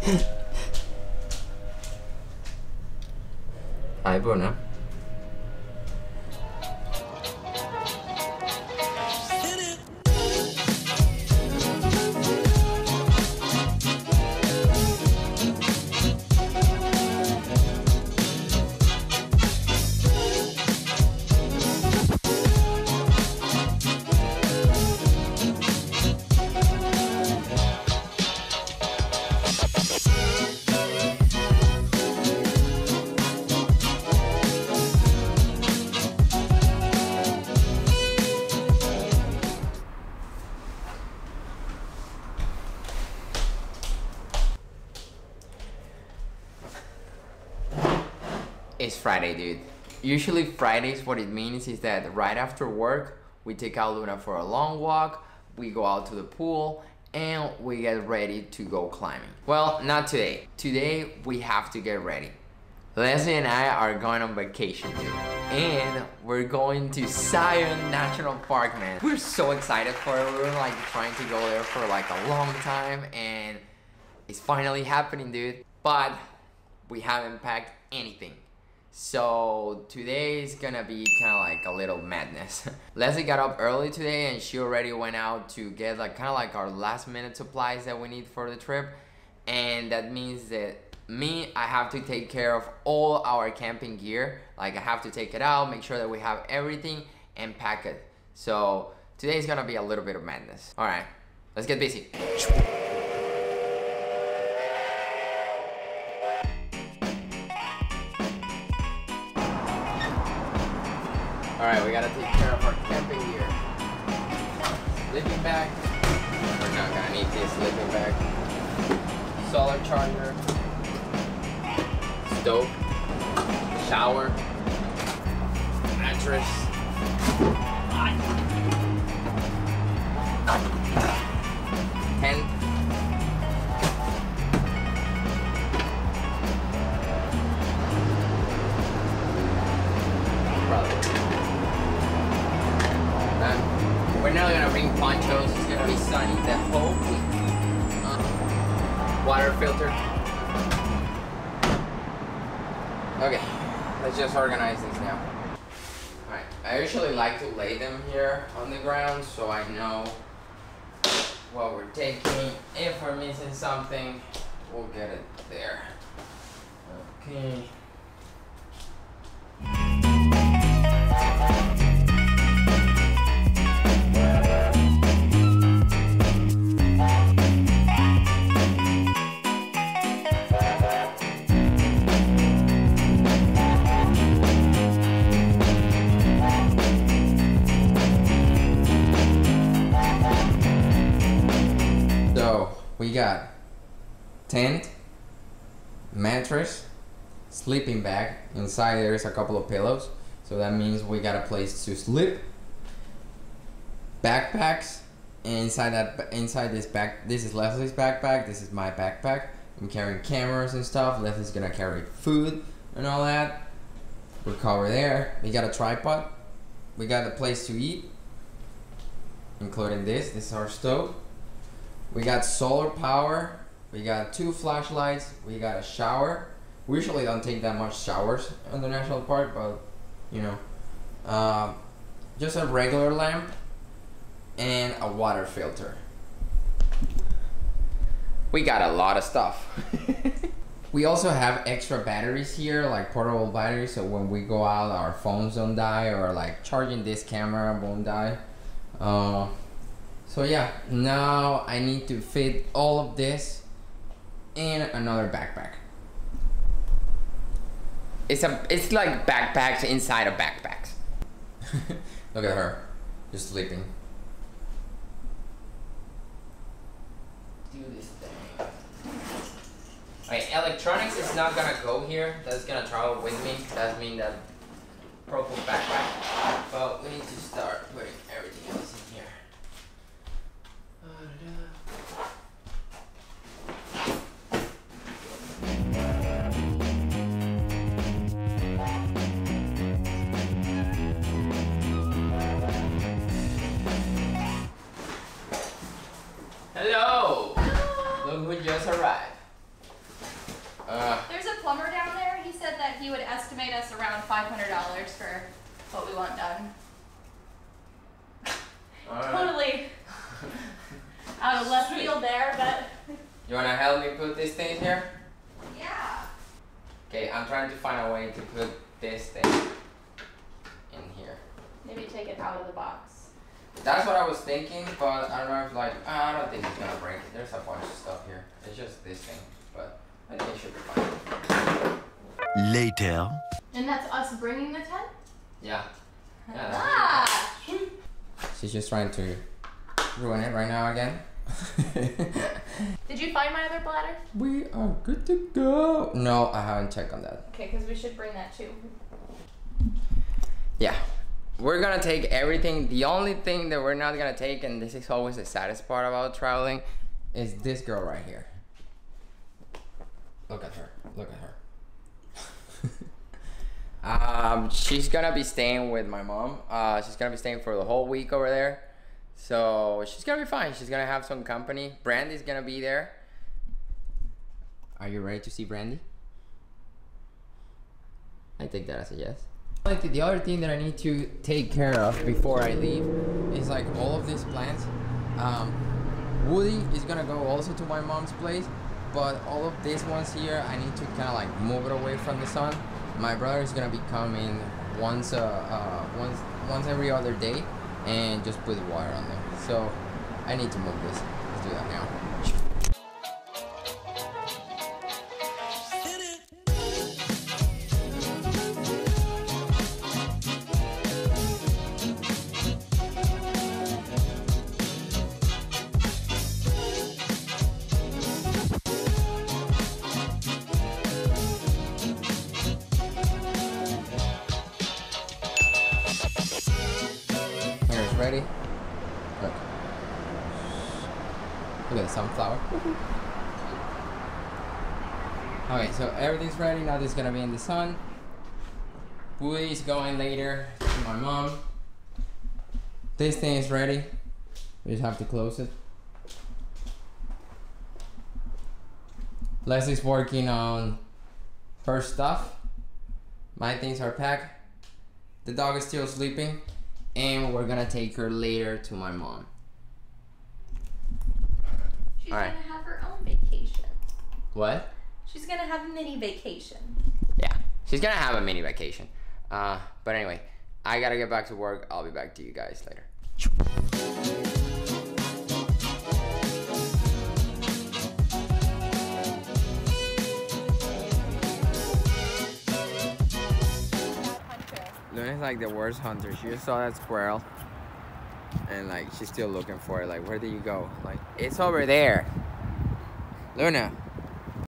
Hi, Bruna. It's Friday, dude. Usually Fridays, what it means is that right after work, we take out Luna for a long walk, we go out to the pool, and we get ready to go climbing. Well, not today. Today, we have to get ready. Leslie and I are going on vacation, dude. And we're going to Zion National Park, man. We're so excited for it. We're like trying to go there for like a long time, and it's finally happening, dude. But we haven't packed anything. So today is gonna be kind of like a little madness. Leslie got up early today and she already went out to get like kind of like our last minute supplies that we need for the trip. And that means that I have to take care of all our camping gear. Like I have to take it out, make sure that we have everything and pack it. So today is gonna be a little bit of madness. All right, let's get busy. Alright, we gotta take care of our camping gear. Sleeping bag. We're not gonna need this sleeping bag. Solar charger. Stove. Shower. Mattress. Tent. We're now gonna bring ponchos. It's gonna be sunny the whole week. Water filter. Okay, let's just organize these now. Alright, I usually like to lay them here on the ground so I know what we're taking. If we're missing something, we'll get it there. Okay. We got tent, mattress, sleeping bag. Inside there's a couple of pillows, so that means we got a place to sleep. Backpacks, and inside this bag, this is Leslie's backpack. This is my backpack. I'm carrying cameras and stuff. Leslie's gonna carry food and all that. We're covered there. We got a tripod. We got a place to eat, including this. This is our stove. We got solar power, we got 2 flashlights, we got a shower. We usually don't take that much showers in the national park, but you know. Just a regular lamp and a water filter. We got a lot of stuff. We also have extra batteries here, like portable batteries, so when we go out our phones don't die, or like charging this camera won't die. So yeah, now I need to fit all of this in another backpack. It's like backpacks inside of backpacks. Look at her, just sleeping. Do this thing. Okay, electronics is not gonna go here. That's gonna travel with me. That means that purple backpack. But we need to start putting everything else in here. Hello! Look who just arrived. There's a plumber down there. He said that he would estimate us around $500 for what we want done. Totally out of left field there, but... You wanna help me put these things here? Yeah. Okay, I'm trying to find a way to put this thing in here. Maybe take it out of the box. That's what I was thinking, but I don't know if I don't think it's gonna break. There's a bunch of stuff here. It's just this thing, but I think it should be fine. Later. And that's us bringing the tent? Yeah. Ah! She's just trying to ruin it right now again. Did you find my other bladder? We are good to go. No, I haven't checked on that. Okay, because we should bring that too. Yeah. We're gonna take everything. The only thing that we're not gonna take, and this is always the saddest part about traveling, is this girl right here. Look at her. Look at her. She's gonna be staying with my mom. She's gonna be staying for the whole week over there. So she's gonna be fine. She's gonna have some company. Brandy's gonna be there. Are you ready to see Brandy? I take that as a yes. Like the other thing that I need to take care of before I leave is like all of these plants. Woody is gonna go also to my mom's place, but all of these ones here I need to kind of like move it away from the sun. My brother is gonna be coming once every other day and just put water on them. So I need to move this. Let's do that now. Ready? Look. Look at the sunflower. Okay, so everything's ready. Now this is gonna be in the sun. Woody's going later to my mom. This thing is ready. We just have to close it. Leslie's working on her stuff. My things are packed. The dog is still sleeping. And we're gonna take her later to my mom. She's gonna have her own vacation. What? She's gonna have a mini vacation. Yeah, she's gonna have a mini vacation. But anyway, I gotta get back to work. I'll be back to you guys later. Luna's like the worst hunter. She just saw that squirrel and like she's still looking for it. Like, where did you go? Like, it's over there. Luna.